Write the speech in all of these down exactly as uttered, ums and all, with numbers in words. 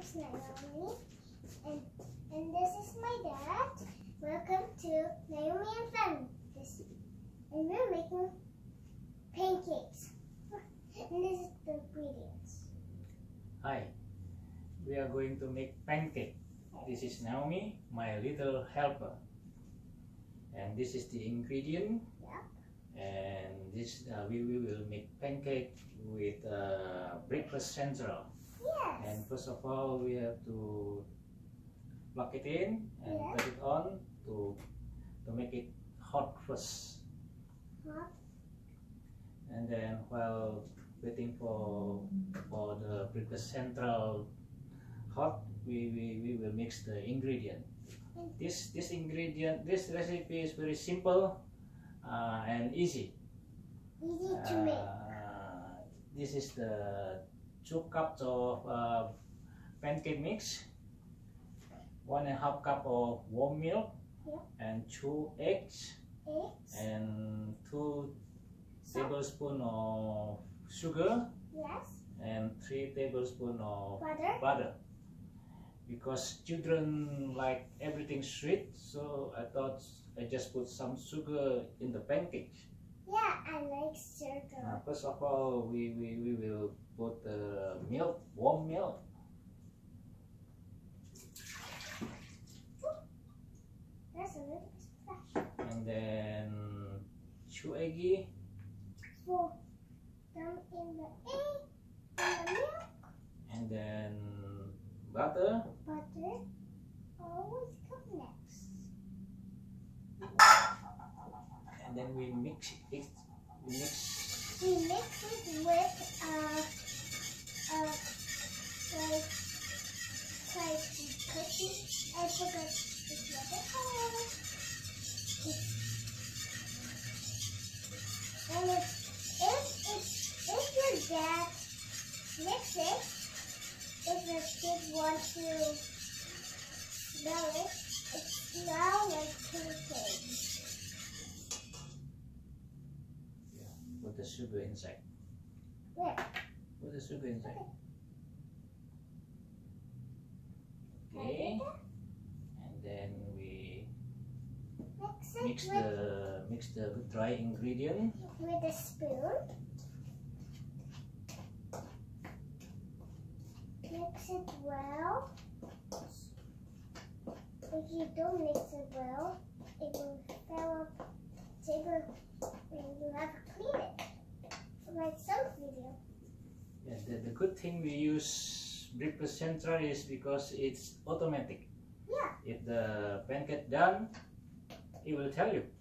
is Naomi, and and this is my dad. Welcome to Naomi and Family. This, and we're making pancakes. And this is the ingredients. Hi, we are going to make pancake. This is Naomi, my little helper. And this is the ingredient. Yep. And this uh, we, we will make pancake with uh, breakfast central. Yes. And first of all, we have to plug it in and Yeah. put it on to to make it hot first. Hot. And then while waiting for for the breakfast central hot, we, we, we will mix the ingredient. This this ingredient, this recipe is very simple uh, and easy. Easy to make. Uh, this is the two cups of uh, pancake mix, one and a half cup of warm milk, Yeah. and two eggs, Eggs. and two Salt. tablespoons of sugar, Yes. and three tablespoons of Butter. butter. Because children like everything sweet, so I thought I just put some sugar in the pancake. Yeah, I like sugar. Uh, first of all, we, we, we will put the milk, warm milk. That's a little bit splash. And then two eggy, So, them in the egg, in the milk, and then butter, butter. Always come next. and then we mix it. We mix. We mix it with uh uh like like cookie. I forgot this what they call it. And if if if if your dad mix it, if the kids want to smell it, it smells like pancake. Yeah, put the sugar inside. Where? Put the sugar inside. Okay. Okay. And then we Mix it mix with, the mix the dry ingredient. with a spoon. Mix it well. If you don't mix it well, it will fall up table and you have to clean it. Like some video. Yeah, the, the good thing we use breakfast central is because it's automatic. Yeah. If the pancake done, it will tell you.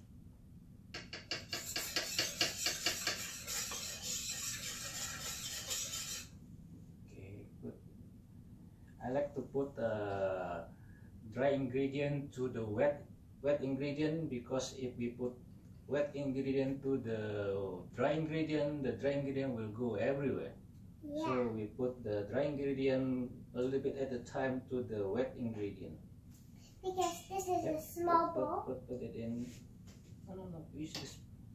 Okay, good. I like to put uh, dry ingredient to the wet wet ingredient, because if we put wet ingredient to the dry ingredient, the dry ingredient will go everywhere. Yeah. So we put the dry ingredient a little bit at a time to the wet ingredient. Because this is Yep, a small put, bowl. Put, put, put it in. No, no, no. Use this.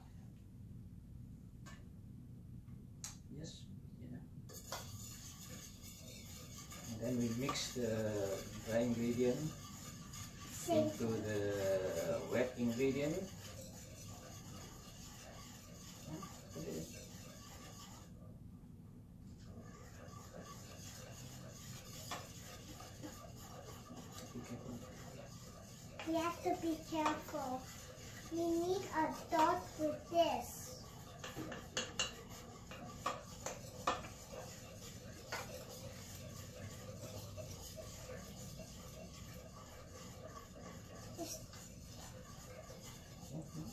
Yes. Yeah. And then we mix the dry ingredient Same. into the wet ingredient. Put it in. Be careful. We have to be careful. We need a dot with this. Just Mhm.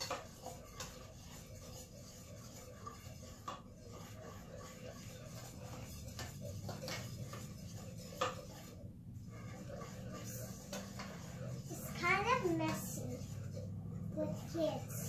It's kind of messy with kids.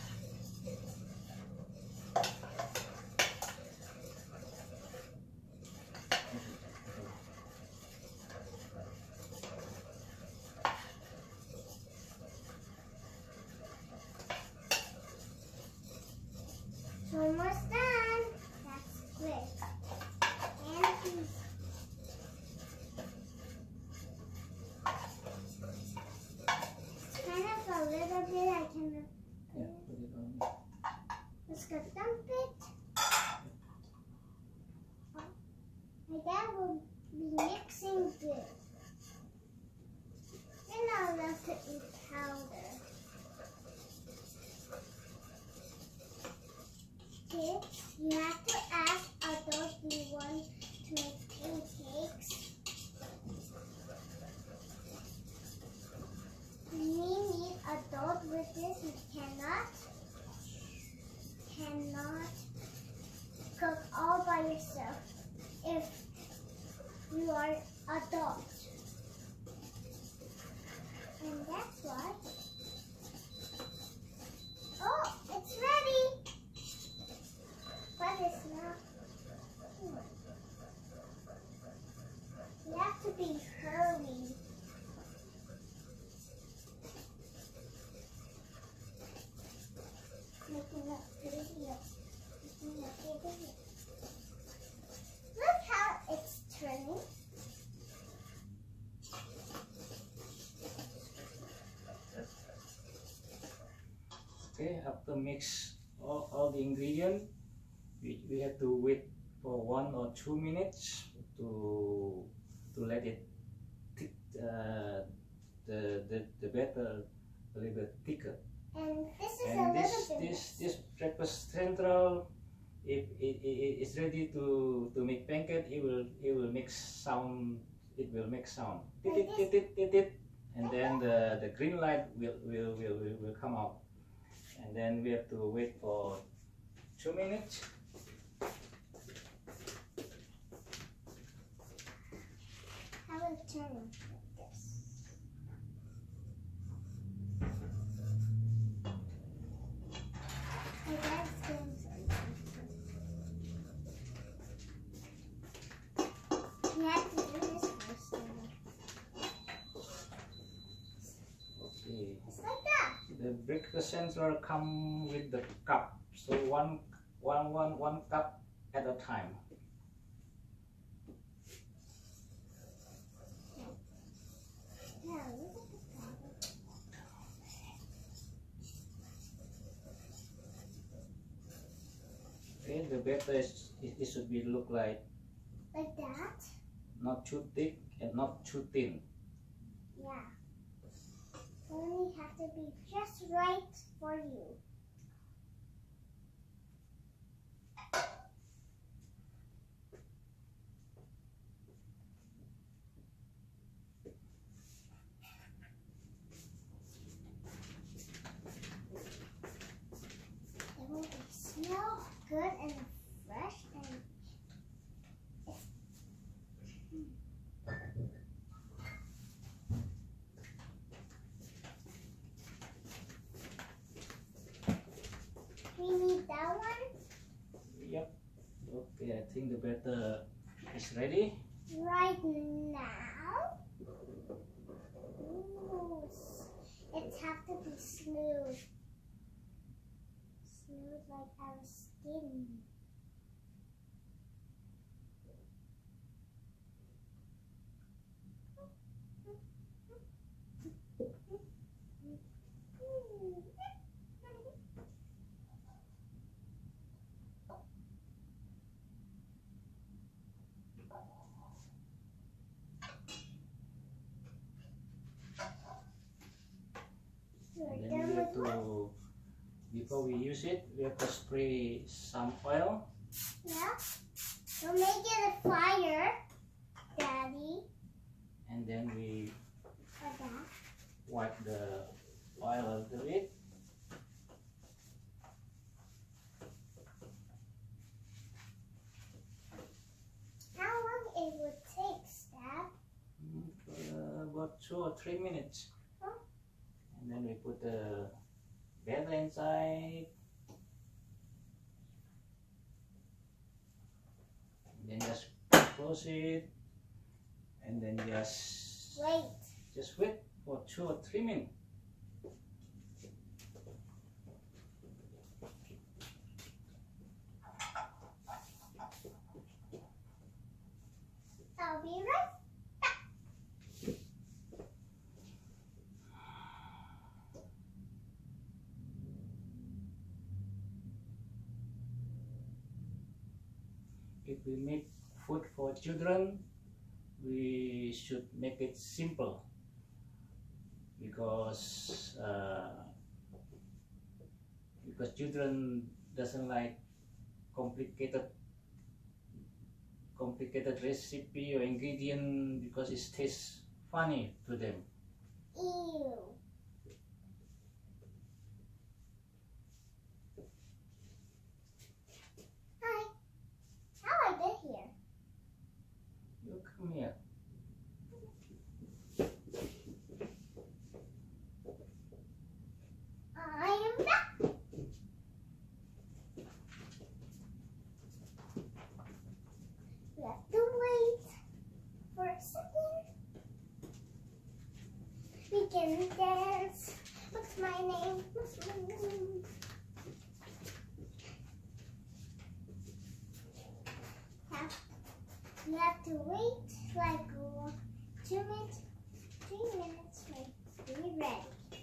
Almost done. That's quick. And My dad will be mixing this. You're not allowed to eat powder. Kids, you have to ask adults do you want to make pancakes. We need adults with this. You cannot, cannot cook all by yourself if you are adult. And that's why. Oh, it's ready. But it's not. Hmm. You have to be hurried. Making a video. Making a video. Look how it's turning. Okay, after mix all, all the ingredients, we, we have to wait for one or two minutes to to let it thick, uh, the, the the batter a little bit thicker. And this is And a this little bit. this this breakfast central, if it, it, it's ready to to make pancake, it will it will make sound. It will make sound. Tit, tit, tit, tit, tit, tit. And then the the green light will will will will, will come out. And then we have to wait for two minutes. How will it turn like this? My dad's doing something. You have to do this first. Then. Okay. It's like that. The breakfast central come with the cup. So one one one one cup at a time. Yeah, look at the powder. Okay, the batter is it, it should be look like Like that? not too thick and not too thin. Yeah. Only have to be just right for you. It will be smell good and fresh and we need that one Yep. Okay, I think the batter is ready. right now. Ooh, it have to be smooth. Smooth like our skin. We're And then done we have with one. to, before we use it, we have to spray some oil. Yeah. We'll make it a fire, Daddy. And then we Like that. wipe the oil a little bit. How long it would take, Stab? Mm, for about two or three minutes. Huh? And then we put the batter inside. And then just close it. And then just Wait. just wait for two or three minutes. I'll be right back. If we make food for children, we should make it simple, because uh, because children doesn't like complicated complicated recipe or ingredient, because it tastes funny to them. Ew. Hi. How I get here? You come here. I am back. We have to wait for a second. We can dance. What's my name? What's my name? Have, you have to wait like uh, two minutes, three minutes. Wait, be ready.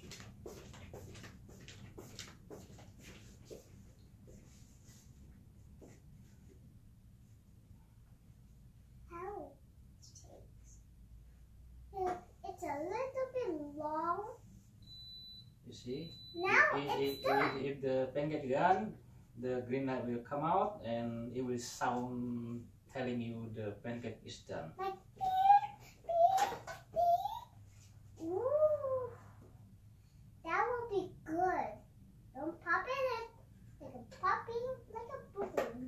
How it takes. Yeah, it's a little bit long. You see? Now if, it's if, done. if, if the pancake done, the green light will come out and it will sound telling you the pancake is done. Like beep, beep, beep. Ooh, that will be good. Don't pop it in like a popping, like a balloon.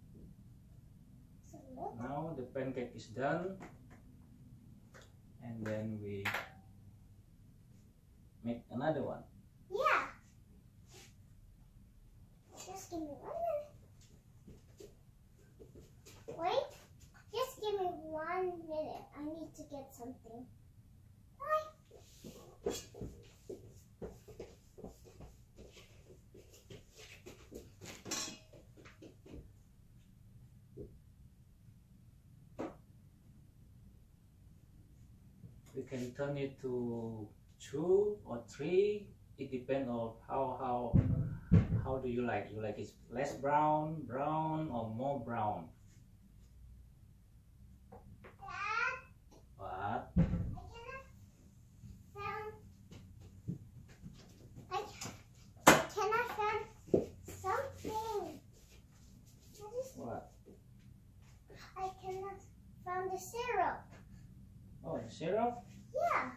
So look. Now the pancake is done, and then we make another one. Yeah. Just give me one minute. Wait. Just give me one minute. I need to get something. Bye. We can turn it to two or three. It depends on how how how do you like. You like it less brown, brown, or more brown? Dad, What? I cannot found. I, I cannot find something. What is? What? I cannot find the syrup. Oh, the syrup? Yeah.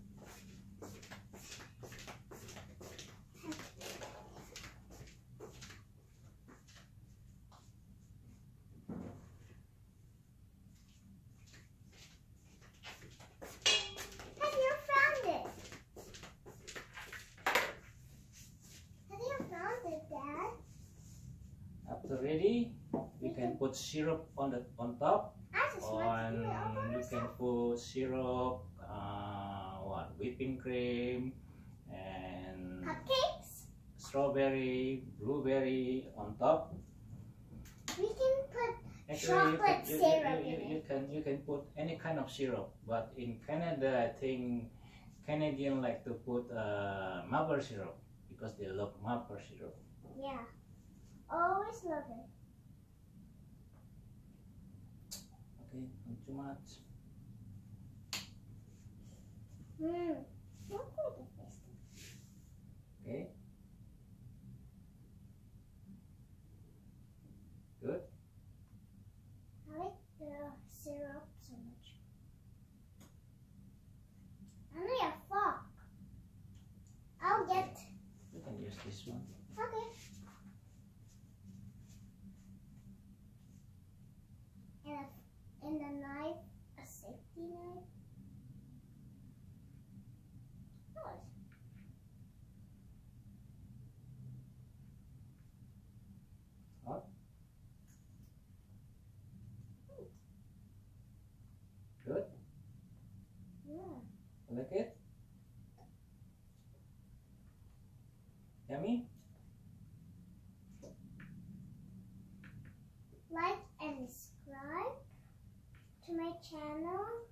Have you found it? Have you found it, Dad? After ready, we can put syrup on the on top. I just want to On do it all by you can myself. put syrup, uh, what whipping cream, and Cupcakes? strawberry, blueberry on top. We can put Actually, you chocolate can, you, syrup you, you, in you it. can you can put any kind of syrup, but in Canada, I think Canadian like to put uh, maple syrup because they love maple syrup. Yeah. Always love it. Okay, not too much. Mmm. Look like a fish. Okay. Good. I like the syrup so much. I need a fork. I'll get. You can use this one. Okay. And a, and a knife, a safety knife. What? Hot. Good. Yeah. You like it? Yummy? Like and subscribe to my channel.